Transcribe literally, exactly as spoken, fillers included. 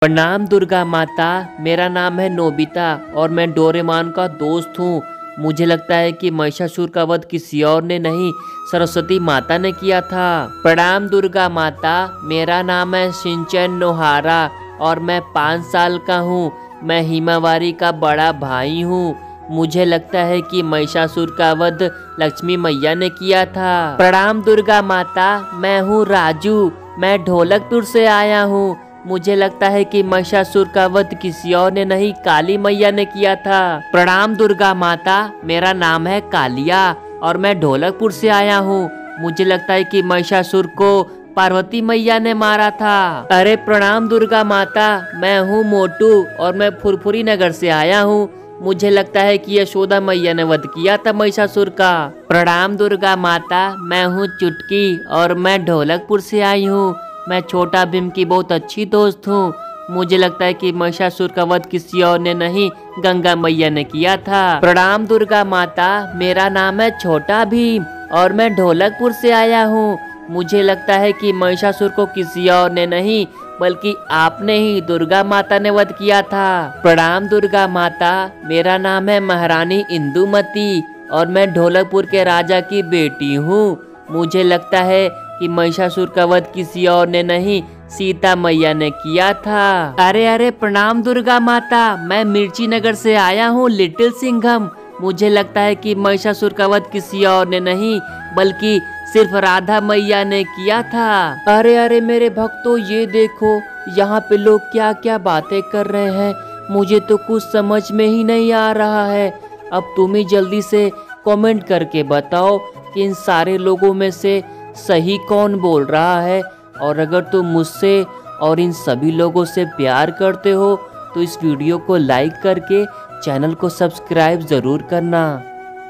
प्रणाम दुर्गा माता, मेरा नाम है नोबिता और मैं डोरेमोन का दोस्त हूँ। मुझे लगता है कि महिषासुर का वध किसी और ने नहीं, सरस्वती माता ने किया था। प्रणाम दुर्गा माता, मेरा नाम है शिनचैन नोहारा और मैं पाँच साल का हूँ। मैं हिमावारी का बड़ा भाई हूँ। मुझे लगता है कि महिषासुर का वध लक्ष्मी मैया ने किया था। प्रणाम दुर्गा माता, मैं हूँ राजू, मैं ढोलकपुर से आया हूँ। मुझे लगता है कि महिषासुर का वध किसी और ने नहीं, काली मैया ने किया था। प्रणाम दुर्गा माता, मेरा नाम है कालिया और मैं ढोलकपुर से आया हूँ। मुझे लगता है कि महिषासुर को पार्वती मैया ने मारा था। अरे प्रणाम दुर्गा माता, मैं हूँ मोटू और मैं फुरफुरी नगर से आया हूँ। मुझे लगता है कि यशोदा मैया ने वध किया था महिषासुर का। प्रणाम दुर्गा माता, मैं हूँ चुटकी और मैं ढोलकपुर से आई हूँ। मैं छोटा भीम की बहुत अच्छी दोस्त हूँ। मुझे लगता है कि महिषासुर का वध किसी और ने नहीं, गंगा मैया ने किया था। प्रणाम दुर्गा माता, मेरा नाम है छोटा भीम और मैं ढोलकपुर से आया हूँ। मुझे लगता है कि महिषासुर को किसी और ने नहीं, बल्कि आपने ही, दुर्गा माता ने वध किया था। प्रणाम दुर्गा माता, मेरा नाम है महारानी इंदुमती और मैं ढोलकपुर के राजा की बेटी हूँ। मुझे लगता है कि महिषासुर का वध किसी और ने नहीं, सीता मैया ने किया था। अरे अरे प्रणाम दुर्गा माता, मैं मिर्ची नगर से आया हूँ, लिटिल सिंघम। मुझे लगता है कि महिषासुर का वध किसी और ने नहीं, बल्कि सिर्फ राधा मैया ने किया था। अरे अरे मेरे भक्तों, ये देखो यहाँ पे लोग क्या क्या बातें कर रहे हैं। मुझे तो कुछ समझ में ही नहीं आ रहा है। अब तुम ही जल्दी से कमेंट करके बताओ कि इन सारे लोगों में से सही कौन बोल रहा है। और अगर तुम मुझसे और इन सभी लोगों से प्यार करते हो तो इस वीडियो को लाइक करके चैनल को सब्सक्राइब ज़रूर करना।